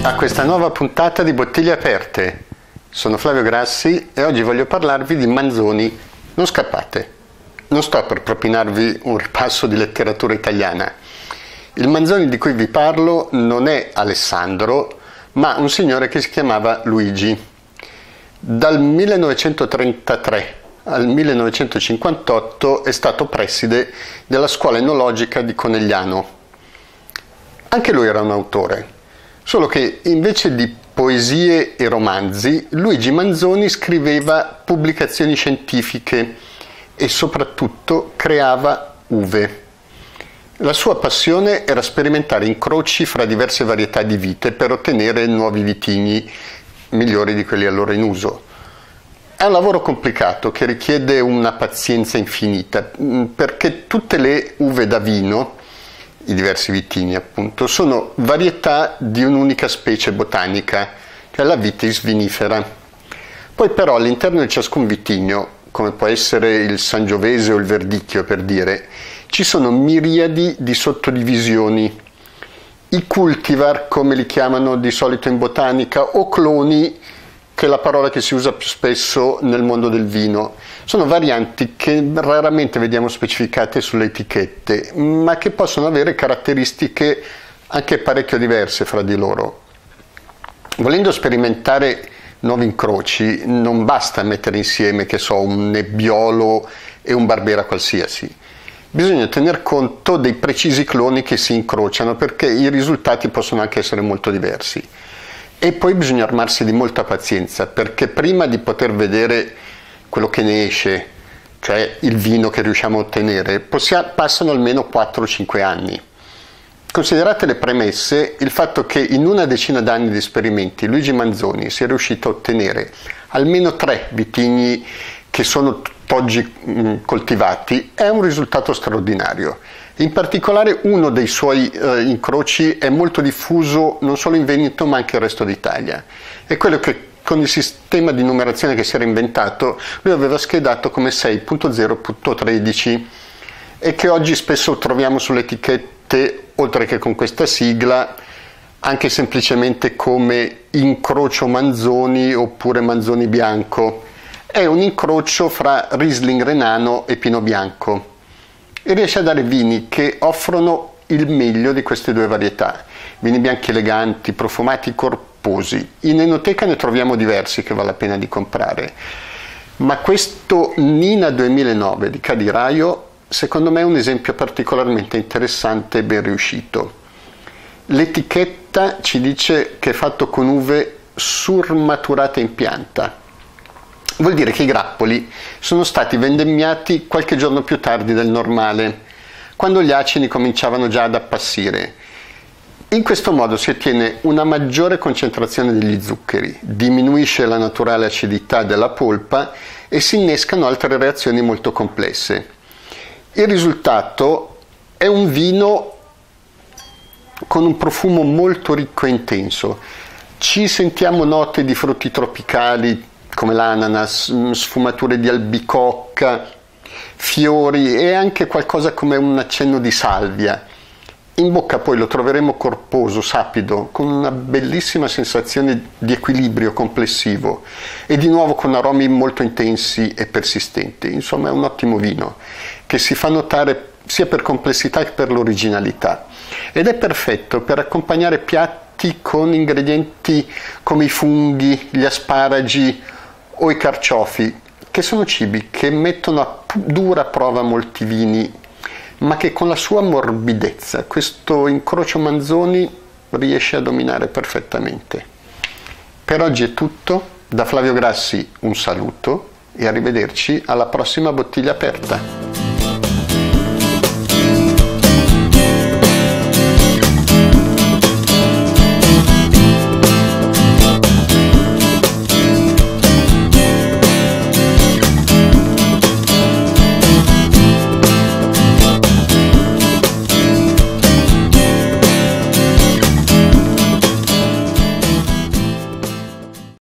a questa nuova puntata di Bottiglie Aperte. Sono Flavio Grassi e oggi voglio parlarvi di Manzoni. Non scappate, non sto per propinarvi un ripasso di letteratura italiana. Il Manzoni di cui vi parlo non è Alessandro, ma un signore che si chiamava Luigi. Dal 1933 al 1958 è stato preside della scuola enologica di Conegliano. Anche lui era un autore, solo che invece di poesie e romanzi, Luigi Manzoni scriveva pubblicazioni scientifiche e soprattutto creava uve. La sua passione era sperimentare incroci fra diverse varietà di vite per ottenere nuovi vitigni migliori di quelli allora in uso. È un lavoro complicato che richiede una pazienza infinita, perché tutte le uve da vino, i diversi vitigni appunto, sono varietà di un'unica specie botanica, che è la Vitis vinifera. Poi però all'interno di ciascun vitigno, come può essere il Sangiovese o il Verdicchio per dire, ci sono miriadi di sottodivisioni. I cultivar, come li chiamano di solito in botanica, o cloni, che è la parola che si usa più spesso nel mondo del vino, sono varianti che raramente vediamo specificate sulle etichette, ma che possono avere caratteristiche anche parecchio diverse fra di loro. Volendo sperimentare nuovi incroci, non basta mettere insieme, che so, un Nebbiolo e un Barbera qualsiasi. Bisogna tener conto dei precisi cloni che si incrociano, perché i risultati possono anche essere molto diversi. E poi bisogna armarsi di molta pazienza, perché prima di poter vedere quello che ne esce, cioè il vino che riusciamo a ottenere, passano almeno 4-5 anni. Considerate le premesse, il fatto che in una decina d'anni di esperimenti Luigi Manzoni sia riuscito a ottenere almeno 3 vitigni che sono tutt'oggi coltivati è un risultato straordinario. In particolare uno dei suoi incroci è molto diffuso non solo in Veneto ma anche nel resto d'Italia. È quello che con il sistema di numerazione che si era inventato lui aveva schedato come 6.0.13 e che oggi spesso troviamo sulle etichette, oltre che con questa sigla, anche semplicemente come incrocio Manzoni oppure Manzoni bianco. È un incrocio fra Riesling renano e Pinot bianco e riesce a dare vini che offrono il meglio di queste due varietà. Vini bianchi eleganti, profumati, corposi. In enoteca ne troviamo diversi che vale la pena di comprare. Ma questo Nina 2009 di Cadiraio secondo me è un esempio particolarmente interessante e ben riuscito. L'etichetta ci dice che è fatto con uve surmaturate in pianta. Vuol dire che i grappoli sono stati vendemmiati qualche giorno più tardi del normale, quando gli acini cominciavano già ad appassire. In questo modo si ottiene una maggiore concentrazione degli zuccheri, diminuisce la naturale acidità della polpa e si innescano altre reazioni molto complesse. Il risultato è un vino con un profumo molto ricco e intenso. Ci sentiamo note di frutti tropicali, come l'ananas, sfumature di albicocca, fiori e anche qualcosa come un accenno di salvia. In bocca poi lo troveremo corposo, sapido, con una bellissima sensazione di equilibrio complessivo e di nuovo con aromi molto intensi e persistenti. Insomma è un ottimo vino che si fa notare sia per complessità che per l'originalità ed è perfetto per accompagnare piatti con ingredienti come i funghi, gli asparagi o i carciofi, che sono cibi che mettono a dura prova molti vini, ma che con la sua morbidezza questo incrocio Manzoni riesce a dominare perfettamente. Per oggi è tutto, da Flavio Grassi un saluto e arrivederci alla prossima Bottiglia Aperta.